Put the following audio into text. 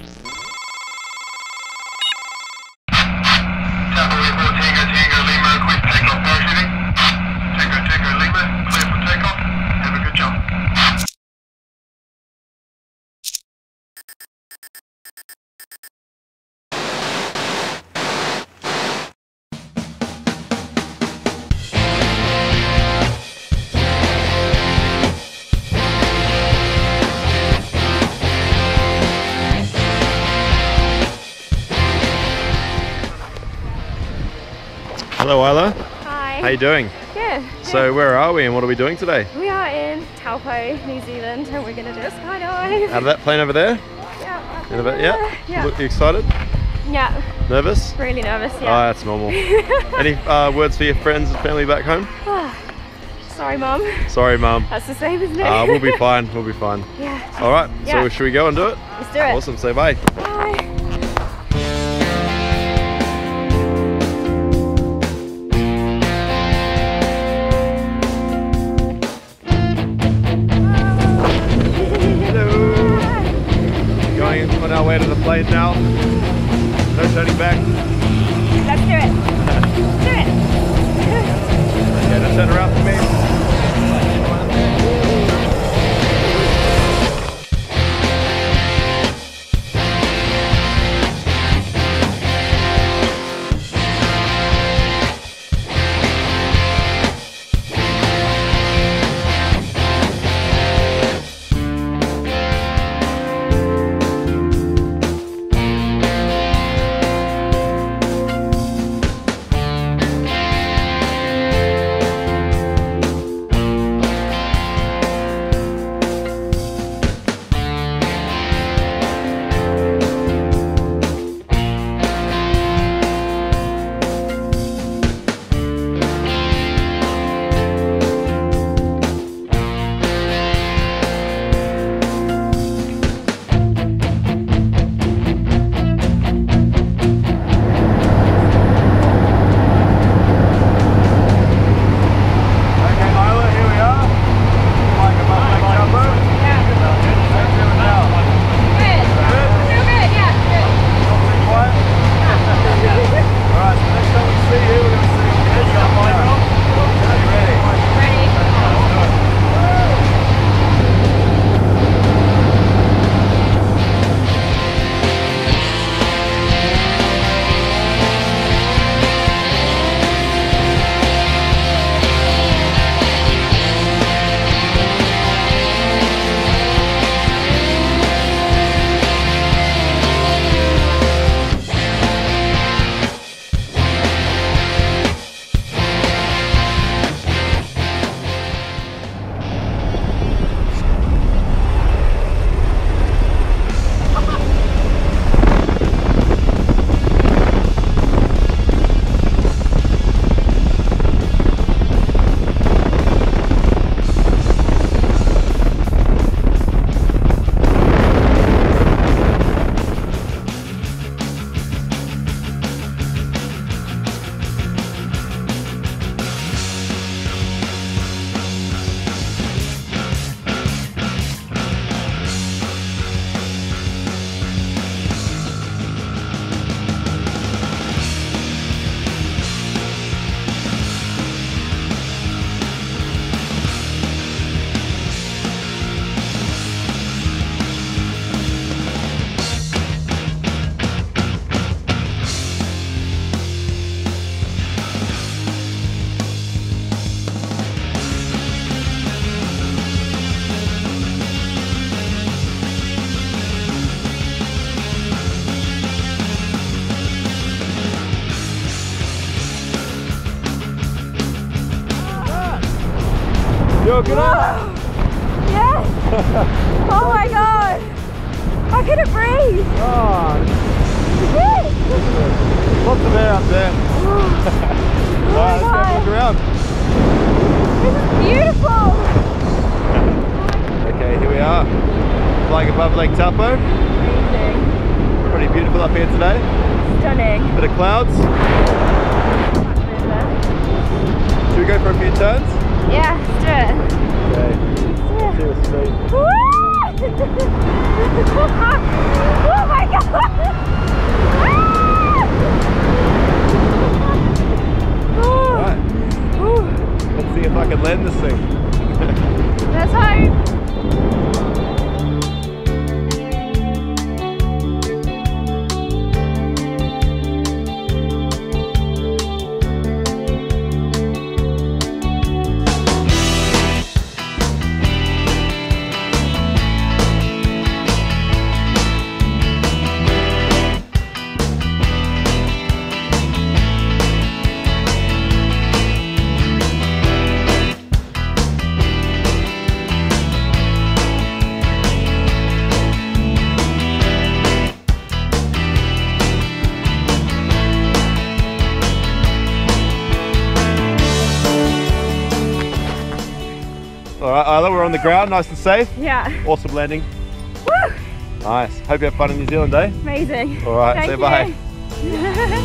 Hello Isla. Hi. How you doing? Good. So where are we and what are we doing today? We are in Taupo, New Zealand, and we're going to do a skydive. Out of that plane over there? Yeah. In a bit, yeah? Yeah. Look, you excited? Yeah. Nervous? Really nervous, Oh, yeah. that's normal. Any words for your friends and family back home? Sorry, Mum. Sorry, Mum. That's the same, isn't it? We'll be fine, we'll be fine. Yeah. Alright, Yeah. so should we go and do it? Let's do it. Awesome, say bye. Bye. Going on our way to the plane now. No turning back. Let's do it. Do it. Okay, now turn around for me. You good? Yes! Oh my god! I couldn't breathe! Oh, lots of air up there. Alright, let's go have a look around. This is beautiful! Okay, here we are. Flying above Lake Taupo. Amazing. Pretty beautiful up here today. Stunning. Bit of clouds. Should we go for a few turns? Yeah, let's do it. Okay. Cheers, Steve. Woo! Oh my god! All right, Isla, we're on the ground, nice and safe. Yeah. Awesome landing. Woo! Nice. Hope you have fun in New Zealand, eh? Amazing. All right, Thank say bye. you.